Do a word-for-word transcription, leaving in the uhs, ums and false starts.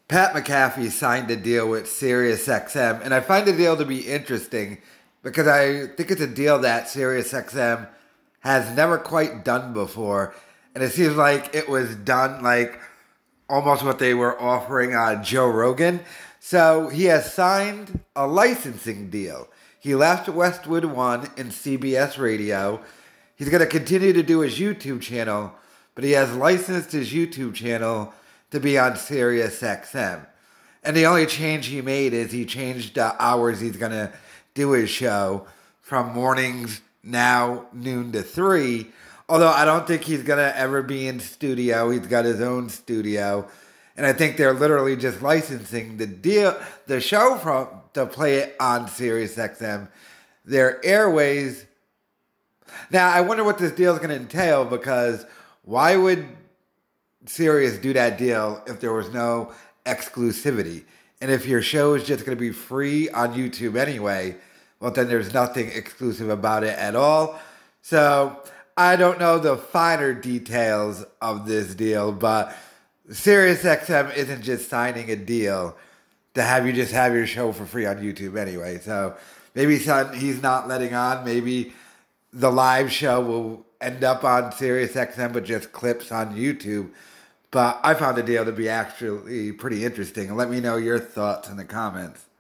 Pat McAfee signed a deal with SiriusXM, and I find the deal to be interesting because I think it's a deal that SiriusXM has never quite done before, and it seems like it was done like almost what they were offering on Joe Rogan. So he has signed a licensing deal. He left Westwood One in C B S Radio. He's going to continue to do his YouTube channel, but he has licensed his YouTube channel to be on SiriusXM. And the only change he made is he changed the hours he's going to do his show from mornings now noon to three. Although I don't think he's going to ever be in studio. He's got his own studio. And I think they're literally just licensing the deal, the show from to play it on SiriusXM. Their airways. Now, I wonder what this deal is going to entail, because why would Sirius do that deal if there was no exclusivity? And if your show is just going to be free on YouTube anyway, well, then there's nothing exclusive about it at all. So I don't know the finer details of this deal, but SiriusXM isn't just signing a deal to have you just have your show for free on YouTube anyway. So maybe he's not letting on. Maybe the live show will end up on SiriusXM, but just clips on YouTube. But I found the deal to be actually pretty interesting. Let me know your thoughts in the comments.